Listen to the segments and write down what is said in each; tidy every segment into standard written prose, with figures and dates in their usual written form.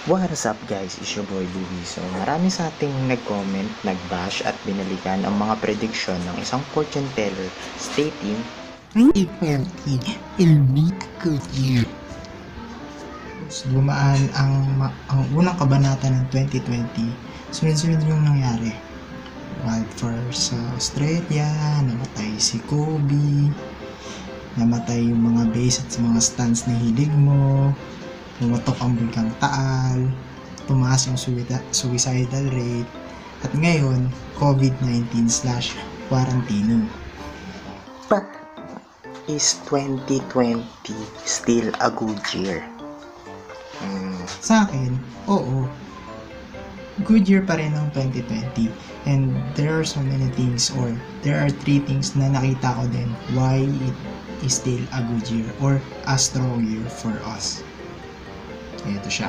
What's up guys, it's your boy Louie. So marami sa ating nag-comment, nag-bash at binalikan ang mga prediction ng isang fortune teller stating 2020 will be a good year. Gumaan ang unang kabanata ng 2020, sunod-sunod yung nangyari. Wildfires sa Australia, namatay si Kobe, namatay yung mga base at sa mga stands na hilig mo, pumatok ang bulkang Taal, tumaas yung suicidal rate, at ngayon, COVID-19/quarantine. But is 2020 still a good year? Sa akin, oo. Good year pa rin ang 2020. And there are so many things, or there are 3 things na nakita ko din why it is still a good year or a strong year for us. Ito siya.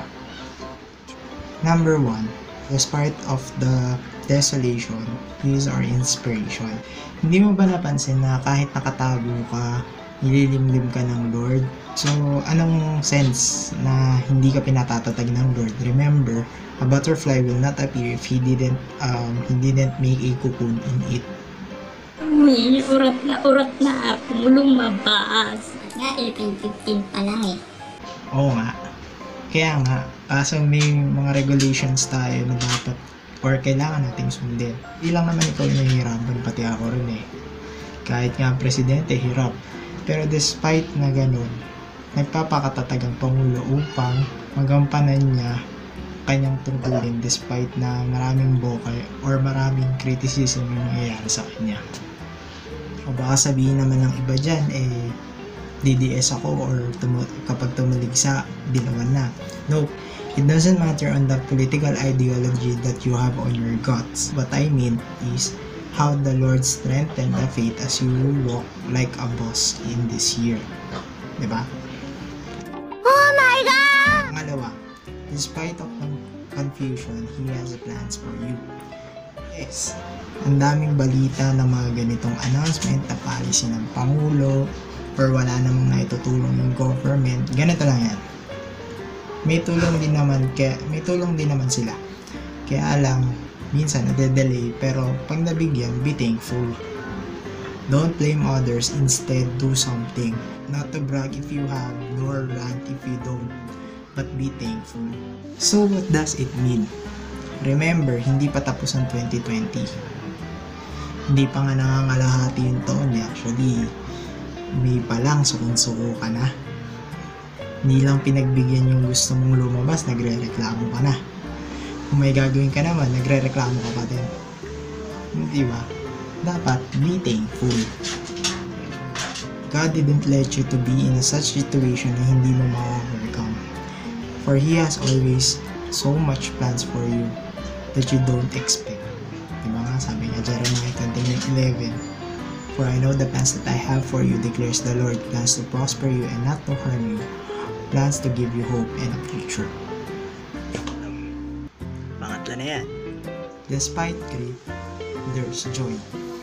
Number 1, despite of the desolation, he is our inspiration. Hindi mo ba napansin na kahit nakatago ka, nililimlim ka ng Lord? So, anong sense na hindi ka pinatatatag ng Lord? Remember, a butterfly will not appear if he didn't make a cocoon in it. Uy, urat na ako lumabas. Nga, 2015 pa lang eh. Oo nga. Kaya nga, kaso may mga regulations tayo na dapat or kailangan nating sundin. Ilang naman ikaw yung nahihirapan, pati ako rin eh. Kahit nga presidente, hirap. Pero despite na ganun, nagpapakatatag ang Pangulo upang magampanan niya kanyang tungkulin despite na maraming bokal or maraming criticism yung nangyayari sa kanya. O baka sabihin naman ng iba dyan, DDS ako or kapag tumaligsa, dinawan na. No, it doesn't matter on the political ideology that you have on your guts. What I mean is how the Lord strengthened the faith as you walk like a boss in this year. Diba? Oh my God! Pangalawa, despite of the confusion, He has plans for you. Yes, ang daming balita ng mga ganitong announcement na policy ng Pangulo or wala namang naitutulong yung government. Ganito lang yan. May tulong din naman sila. Kaya lang, minsan nade-delay, pero pag nabigyan, be thankful. Don't blame others, instead do something. Not to brag if you have, nor rant if you don't, but be thankful. So what does it mean? Remember, hindi pa tapos ang 2020. Hindi pa nga nangangalahati yung taon. Actually, May pa lang, sukong-suko ka na. Hindi lang pinagbigyan yung gusto mong lumabas, nagre-reklamo ka na. Kung may gagawin ka naman, nagre-reklamo ka pa din. Di ba? Dapat be thankful. God didn't let you to be in such situation na hindi mo ma-overcome. For He has always so much plans for you that you don't expect. Diba nga, sabi nga Jeremiah 29:11, "For I know the plans that I have for you, declares the Lord, plans to prosper you and not to harm you, plans to give you hope and a future." Pangatlo na yan. Despite grief, there's joy.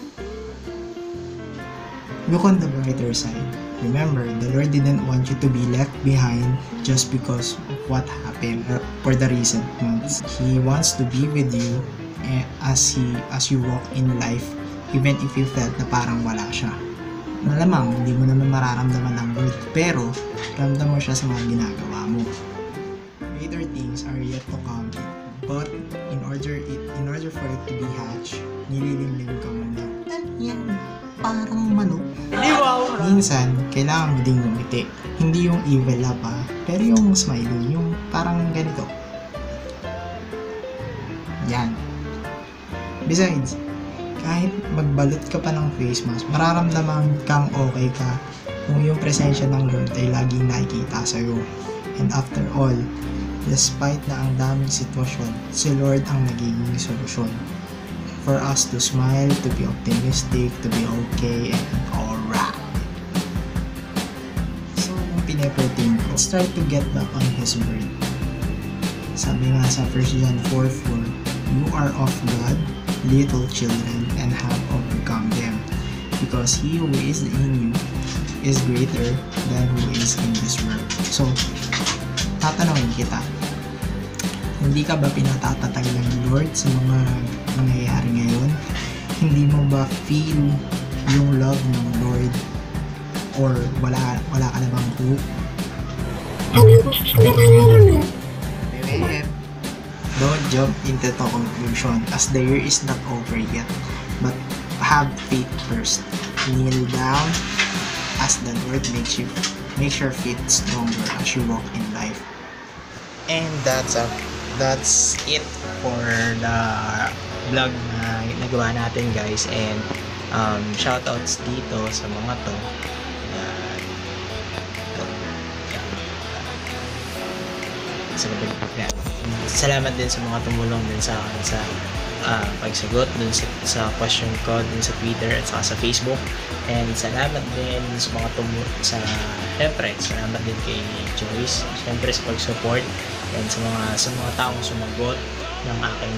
Look on the brighter side. Remember, the Lord didn't want you to be left behind just because of what happened or for the recent months. He wants to be with you as you walk in life, even if you felt na parang wala siya. Malamang, hindi mo naman mararamdaman ng Lord, pero ramdam mo siya sa mga ginagawa mo. Greater things are yet to come, but in order for it to be hatched, nililimlim ka muna. Yan, parang manok. Minsan, kailangan mo ding gumiti. Hindi yung evil up pero yung smiling, yung parang ganito. Yan. Besides, kahit magbalot ka pa ng face mask, mararamdaman kang okay ka kung yung presensya ng Lord ay laging nakikita sa'yo. And after all, despite na ang daming sitwasyon, si Lord ang nagiging solusyon. For us to smile, to be optimistic, to be okay, and alright. So, yung pinapertain ko, let's try to get back on His word. Sabi nga sa 1 John 4:4, "You are of God, little children, and have overcome them, because He who is in you is greater than who is in this world." So, tatanungin kita, Hindi ka ba pinatatatag ng Lord sa mga nangyayari ngayon? Hindi mo ba feel yung love ng Lord? Or wala ka na bang hope? Don't jump into the conclusion as the year is not over yet. But have faith first. Kneel down as the Lord makes your faith stronger as you walk in life. And that's it for the vlog na nagawa natin, guys. And shoutouts dito sa mga to. Salamat din sa mga tumulong din sa akin sa pagsagot dun sa question ko dun sa Twitter at saka sa Facebook. And salamat din sa mga syempre, salamat din kay Joyce, syempre sa pag-support, and sa mga taong sumagot ng aking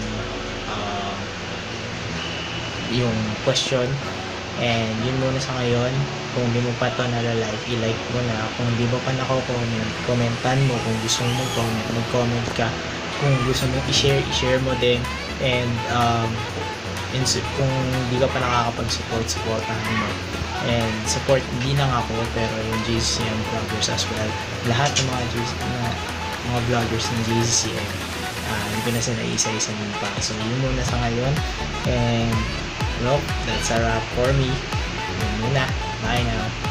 yung question. And yun muna sa ngayon. Kung hindi mo pa ito nalalike, i-like mo na. Kung hindi mo pa nako-comment, commentan mo. Kung gusto mo mag-comment, mag-comment ka. Kung gusto mo i-share mo din. And kung hindi ka pa nakakapag-support, supportahan mo. And support hindi lang ako, pero yung JCCM vloggers as well. Lahat ng mga vloggers ng JCCM, hindi ko na sila isa-isa din pa. So yun muna sa ngayon. And well, that's a wrap for me. Yun muna. Bye now.